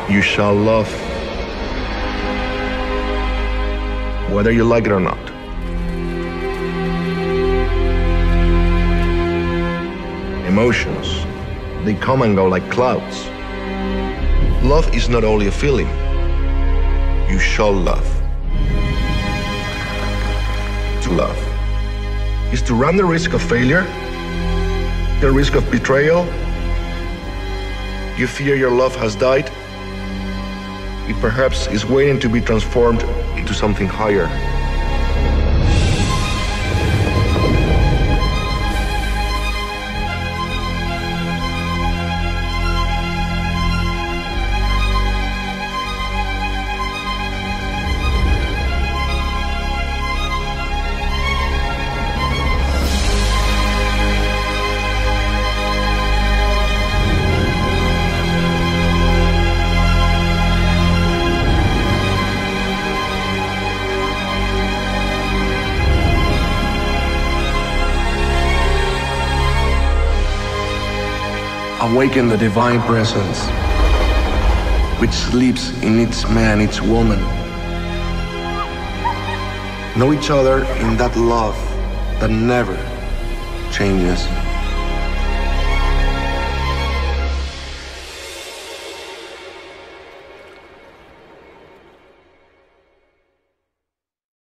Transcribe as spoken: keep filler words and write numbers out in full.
You shall love, whether you like it or not. Emotions, they come and go like clouds. Love is not only a feeling. You shall love. To love is to run the risk of failure, the risk of betrayal. You fear your love has died. It perhaps is waiting to be transformed into something higher. Awaken the divine presence which sleeps in each man, each woman. Know each other in that love that never changes.